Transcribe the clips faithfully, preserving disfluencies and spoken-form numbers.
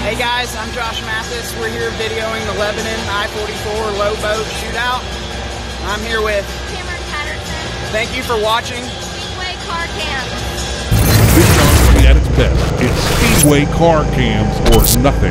Hey guys, I'm Josh Mathis. We're here videoing the Lebanon I forty-four low boat shootout. I'm here with Cameron Patterson. Thank you for watching Speedway Car Cams. Videography at its best. It's Speedway Car Cams or nothing.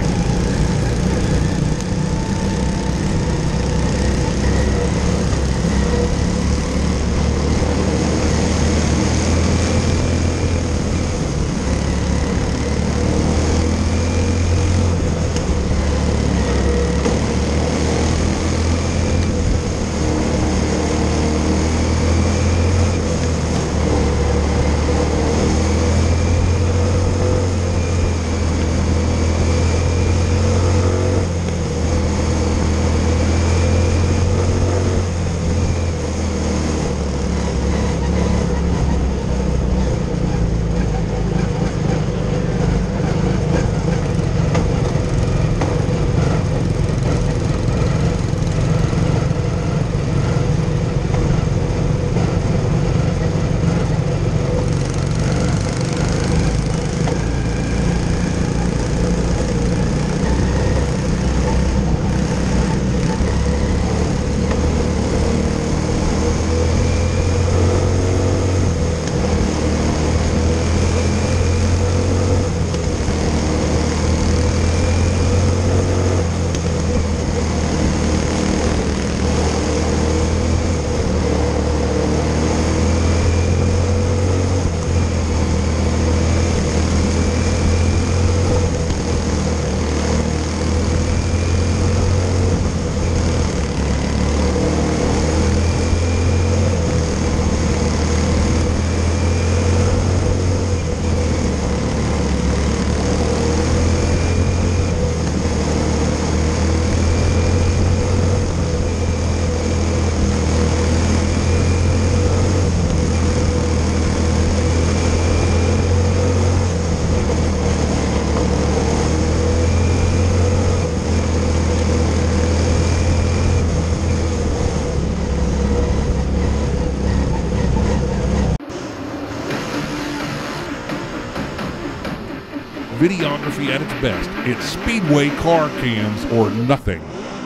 Videography at its best. It's Speedway Car Cams or nothing.